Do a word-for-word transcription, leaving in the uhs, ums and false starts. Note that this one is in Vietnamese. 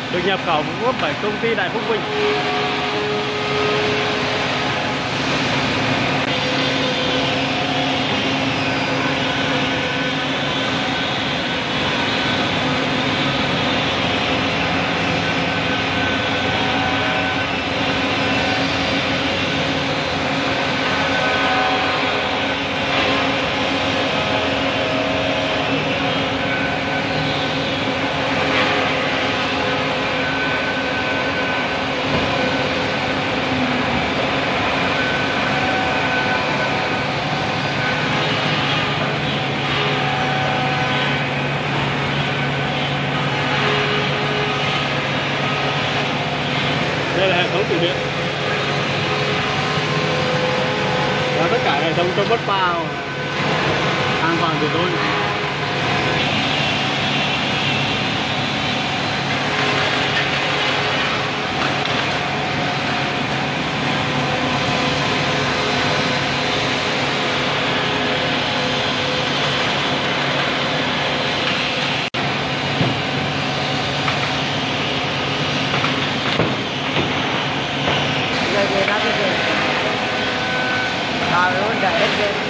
được nhập khẩu gốc bởi công ty Đại Phúc Vinh. Đây là hệ thống tủ điện và tất cả hệ thống chống mất bao an toàn tuyệt đối. Về ra cái gì? Rồi luôn để đất